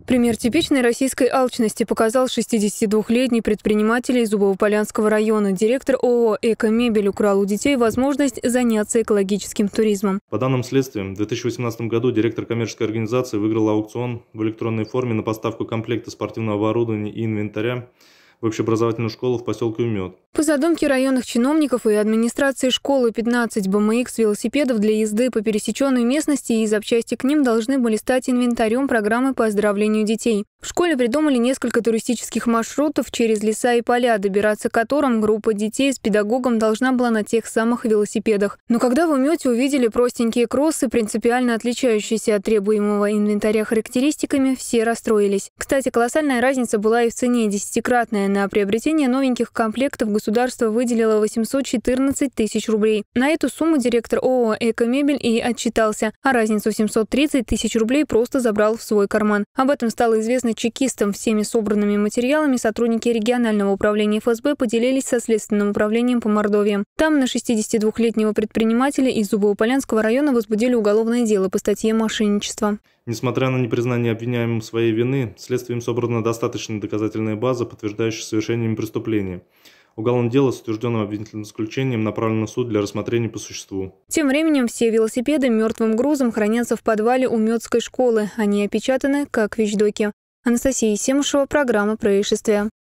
Пример типичной российской алчности показал 62-летний предприниматель из Зубово-Полянского района. Директор ООО «Эко-мебель» украл у детей возможность заняться экологическим туризмом. По данным следствия, в 2018 году директор коммерческой организации выиграл аукцион в электронной форме на поставку комплекта спортивного оборудования и инвентаря в общеобразовательную школу в поселке Умет. По задумке районных чиновников и администрации школы 15 BMX велосипедов для езды по пересеченной местности и запчасти к ним должны были стать инвентарем программы по оздоровлению детей. В школе придумали несколько туристических маршрутов через леса и поля, добираться к которым группа детей с педагогом должна была на тех самых велосипедах. Но когда в Умете увидели простенькие кроссы, принципиально отличающиеся от требуемого инвентаря характеристиками, все расстроились. Кстати, колоссальная разница была и в цене, 10-кратная. На приобретение новеньких комплектов государство выделило 814 тысяч рублей. На эту сумму директор ООО «Эко-мебель» и отчитался, а разницу в 730 тысяч рублей просто забрал в свой карман. Об этом стало известно чекистам. Всеми собранными материалами сотрудники регионального управления ФСБ поделились со Следственным управлением по Мордовии. Там на 62-летнего предпринимателя из Зубово-Полянского района возбудили уголовное дело по статье «Мошенничество». Несмотря на непризнание обвиняемым своей вины, следствием собрана достаточная доказательная база, подтверждающая совершение им преступления. Уголовное дело с утвержденным обвинительным заключением направлено в суд для рассмотрения по существу. Тем временем все велосипеды мертвым грузом хранятся в подвале Уметской школы. Они опечатаны как вещдоки. Анастасия Семушева, программа «Происшествия».